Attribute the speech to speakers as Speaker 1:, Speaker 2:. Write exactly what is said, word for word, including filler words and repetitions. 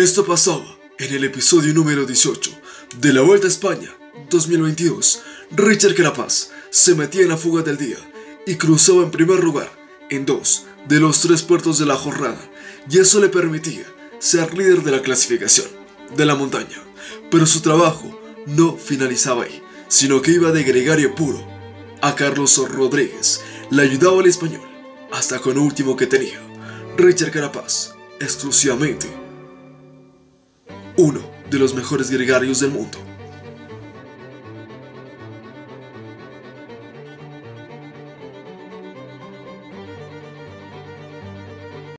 Speaker 1: Esto pasaba en el episodio número dieciocho de la Vuelta a España dos mil veintidós. Richard Carapaz se metía en la fuga del día y cruzaba en primer lugar en dos de los tres puertos de la jornada, y eso le permitía ser líder de la clasificación de la montaña. Pero su trabajo no finalizaba ahí, sino que iba de gregario puro. A Carlos Rodríguez le ayudaba el español, hasta con lo último que tenía. Richard Carapaz, exclusivamente uno de los mejores gregarios del mundo.